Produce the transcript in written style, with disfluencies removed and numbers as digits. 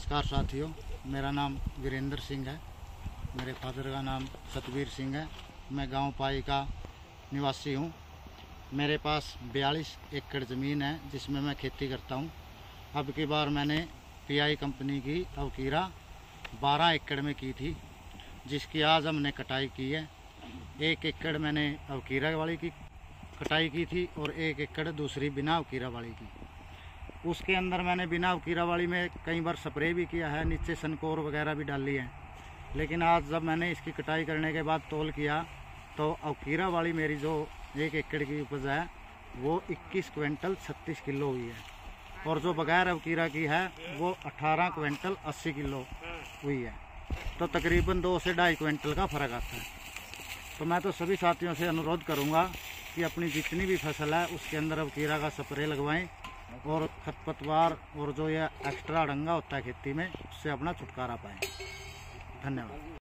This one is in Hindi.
नमस्कार साथियों, मेरा नाम वीरेंद्र सिंह है। मेरे फादर का नाम सतवीर सिंह है। मैं गांव पाई का निवासी हूं। मेरे पास 42 एकड़ ज़मीन है जिसमें मैं खेती करता हूं। अब की बार मैंने पीआई कंपनी की अवकीरा 12 एकड़ में की थी, जिसकी आज हमने कटाई की है। 1 एकड़ मैंने अवकीरा वाली की कटाई की थी और 1 एकड़ दूसरी बिना अवकीरा वाली की। उसके अंदर मैंने बिना अवकीरा वाली में कई बार स्प्रे भी किया है, नीचे सनकोर वगैरह भी डाली है। लेकिन आज जब मैंने इसकी कटाई करने के बाद तौल किया तो अवकीरा वाली मेरी जो 1 एकड़ की उपज है वो 21 क्विंटल 36 किलो हुई है, और जो बगैर अवकीरा की है वो 18 क्विंटल 80 किलो हुई है। तो तकरीबन 2 से 2.5 क्विंटल का फ़र्क आता है। तो मैं तो सभी साथियों से अनुरोध करूंगा कि अपनी जितनी भी फसल है उसके अंदर अवकीरा का स्प्रे लगवाएं और खरपतवार और जो ये एक्स्ट्रा अड़ंगा होता है खेती में, उससे अपना छुटकारा पाएं। धन्यवाद।